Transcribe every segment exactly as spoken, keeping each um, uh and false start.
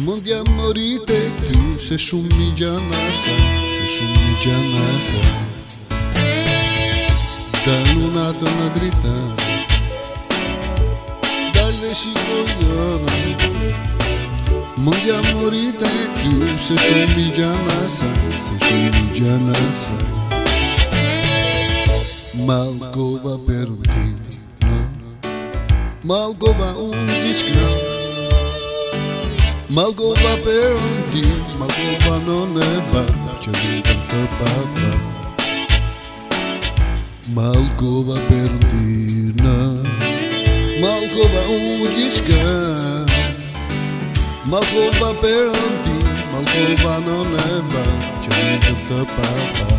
Mondia morite più se shumija nasa, se shumija nasa. Da luna donna gritare, dalle scicoglione. Mondia morite più se shumija nasa, se shumija nasa. Malkova per un titolo, Malkova un disco. Malkova per un dio, Malkova non è barba, c'è tanta papà. Malkova per un dio, Malkova un disca. Malkova per un dio, Malkova non è barba, c'è tanta papà.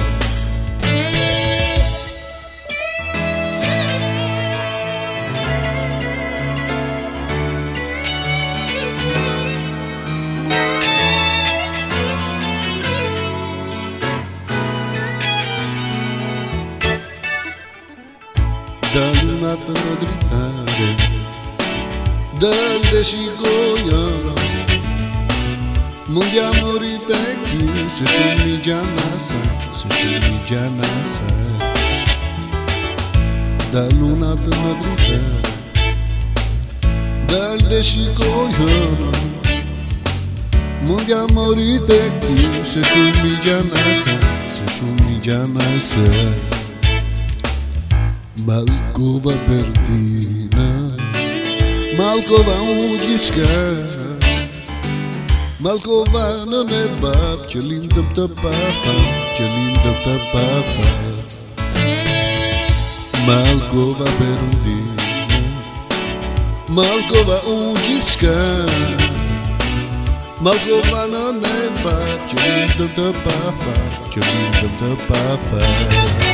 Da luna a dritare, dal descigogliano. Mondia morite più se shumija nasa, se shumija nasa. Da luna a dritare, dal descigogliano. Mondia morite più se shumija nasa, se shumija nasa. Malkova Bertina, Malkova udiska, Malkova non è bab, c'è l'indam da papa, c'è l'indam da papa. Malkova Bertina, Malkova udiska, Malkova non è bab, c'è l'indam da papa, c'è l'indam da papa.